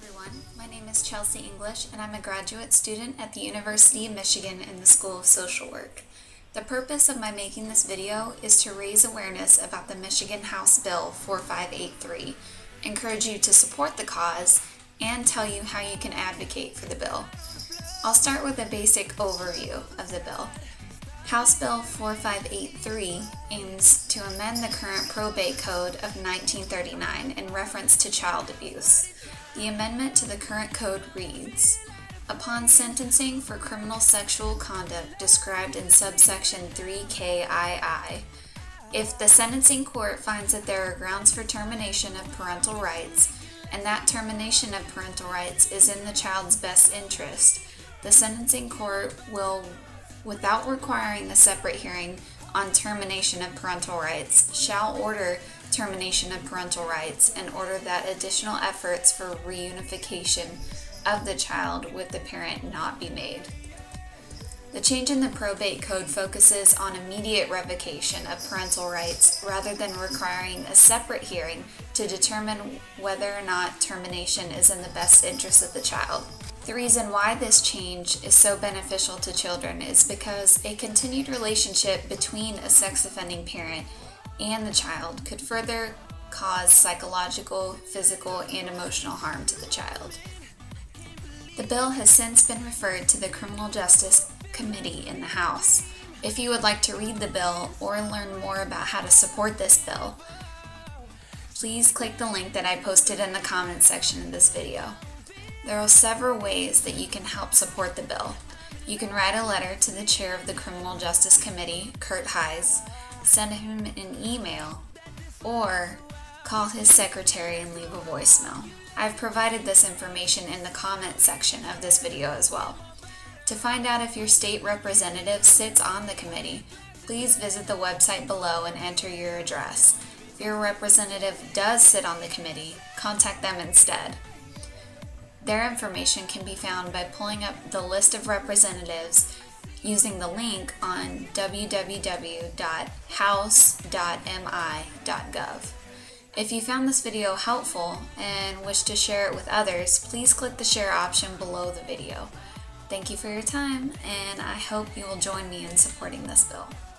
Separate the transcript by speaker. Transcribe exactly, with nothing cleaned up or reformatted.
Speaker 1: everyone, my name is Chelsea English and I'm a graduate student at the University of Michigan in the School of Social Work. The purpose of my making this video is to raise awareness about the Michigan House Bill four five eight three, encourage you to support the cause, and tell you how you can advocate for the bill. I'll start with a basic overview of the bill. House Bill four five eight three aims to amend the current probate code of nineteen thirty-nine in reference to child abuse. The amendment to the current code reads, upon sentencing for criminal sexual conduct described in subsection three K I I, if the sentencing court finds that there are grounds for termination of parental rights, and that termination of parental rights is in the child's best interest, the sentencing court will, without requiring a separate hearing on termination of parental rights, shall order termination of parental rights and order that additional efforts for reunification of the child with the parent not be made. The change in the probate code focuses on immediate revocation of parental rights rather than requiring a separate hearing to determine whether or not termination is in the best interest of the child. The reason why this change is so beneficial to children is because a continued relationship between a sex offending parent and the child could further cause psychological, physical, and emotional harm to the child. The bill has since been referred to the Criminal Justice Committee in the House. If you would like to read the bill or learn more about how to support this bill, please click the link that I posted in the comments section of this video. There are several ways that you can help support the bill. You can write a letter to the chair of the Criminal Justice Committee, Kurtz, Heise, send him an email, or call his secretary and leave a voicemail. I've provided this information in the comment section of this video as well. To find out if your state representative sits on the committee, please visit the website below and enter your address. If your representative does sit on the committee, contact them instead. Their information can be found by pulling up the list of representatives using the link on w w w dot house dot m i dot gov. If you found this video helpful and wish to share it with others, please click the share option below the video. Thank you for your time, and I hope you will join me in supporting this bill.